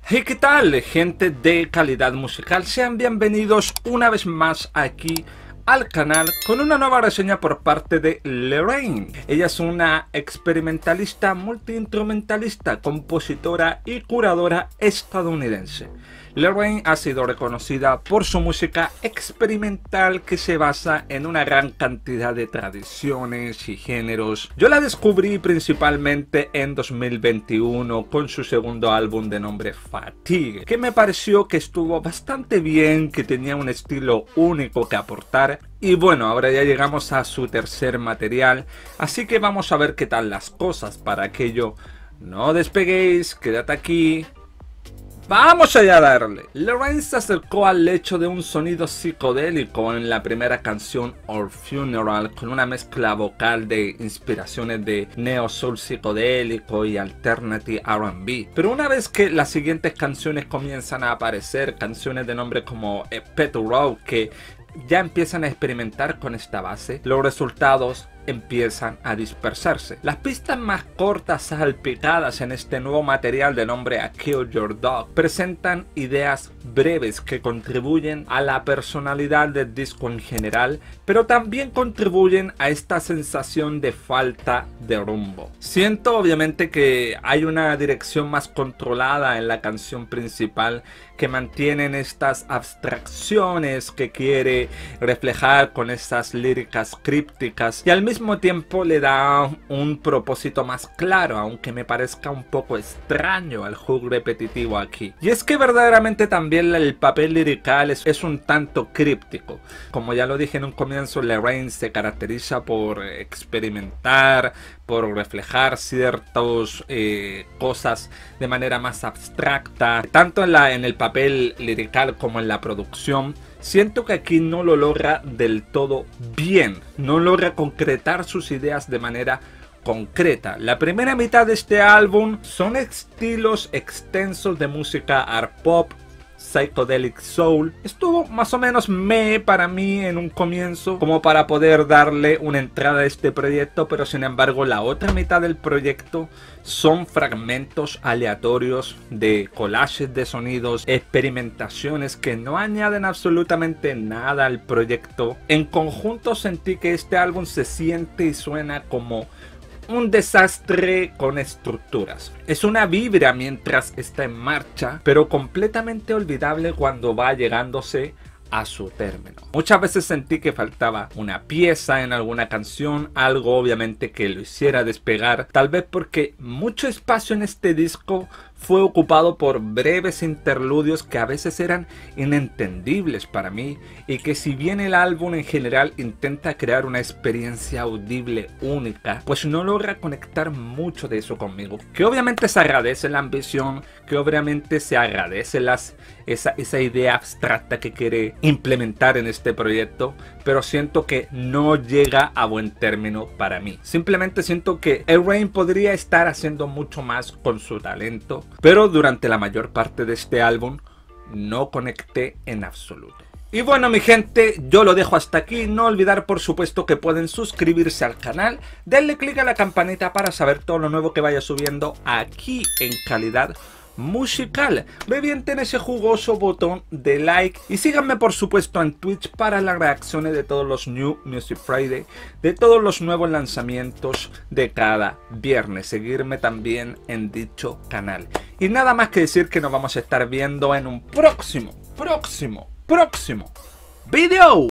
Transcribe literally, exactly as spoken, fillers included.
Hey, ¿qué tal, gente de calidad musical? Sean bienvenidos una vez más aquí al canal con una nueva reseña por parte de Lorraine. Ella es una experimentalista, multiinstrumentalista, compositora y curadora estadounidense. Lorraine ha sido reconocida por su música experimental que se basa en una gran cantidad de tradiciones y géneros. Yo la descubrí principalmente en dos mil veintiuno con su segundo álbum de nombre Fatigue, que me pareció que estuvo bastante bien, que tenía un estilo único que aportar. Y bueno, ahora ya llegamos a su tercer material, así que vamos a ver qué tal las cosas. Para aquello, no despeguéis, quédate aquí. ¡Vamos allá a darle! Lorraine se acercó al hecho de un sonido psicodélico en la primera canción Our Funeral, con una mezcla vocal de inspiraciones de neo soul psicodélico y alternative R and B. Pero una vez que las siguientes canciones comienzan a aparecer, canciones de nombre como Pet Row, que ya empiezan a experimentar con esta base, los resultados empiezan a dispersarse. Las pistas más cortas salpicadas en este nuevo material de nombre A Kill Your Dog presentan ideas breves que contribuyen a la personalidad del disco en general, pero también contribuyen a esta sensación de falta de rumbo. Siento obviamente que hay una dirección más controlada en la canción principal, que mantienen estas abstracciones que quiere reflejar con estas líricas crípticas, y al mismo tiempo le da un propósito más claro, aunque me parezca un poco extraño el hook repetitivo aquí. Y es que verdaderamente también el papel lirical es, es un tanto críptico. Como ya lo dije en un comienzo, Lorraine se caracteriza por experimentar, por reflejar ciertas eh, cosas de manera más abstracta, tanto en, la, en el papel lirical como en la producción. Siento que aquí no lo logra del todo bien, no logra concretar sus ideas de manera concreta. La primera mitad de este álbum son estilos extensos de música art pop, psychedelic soul. Estuvo más o menos me para mí en un comienzo, como para poder darle una entrada a este proyecto, pero sin embargo la otra mitad del proyecto son fragmentos aleatorios de collages de sonidos, experimentaciones que no añaden absolutamente nada al proyecto. En conjunto sentí que este álbum se siente y suena como un desastre con estructuras. Es una vibra mientras está en marcha, pero completamente olvidable cuando va llegándose a su término. Muchas veces sentí que faltaba una pieza en alguna canción, algo obviamente que lo hiciera despegar, tal vez porque mucho espacio en este disco fue ocupado por breves interludios que a veces eran inentendibles para mí, y que si bien el álbum en general intenta crear una experiencia audible única, pues no logra conectar mucho de eso conmigo. Que obviamente se agradece la ambición, que obviamente se agradece las, esa, esa idea abstracta que quiere implementar en este proyecto, pero siento que no llega a buen término para mí. Simplemente siento que Lorraine podría estar haciendo mucho más con su talento, pero durante la mayor parte de este álbum no conecté en absoluto. Y bueno, mi gente, yo lo dejo hasta aquí. No olvidar por supuesto que pueden suscribirse al canal, denle click a la campanita para saber todo lo nuevo que vaya subiendo aquí en Calidad Musical. Revienten ese jugoso botón de like y síganme por supuesto en Twitch para las reacciones de todos los New Music Friday, de todos los nuevos lanzamientos de cada viernes. Seguirme también en dicho canal. Y nada más que decir que nos vamos a estar viendo en un próximo, próximo, próximo video.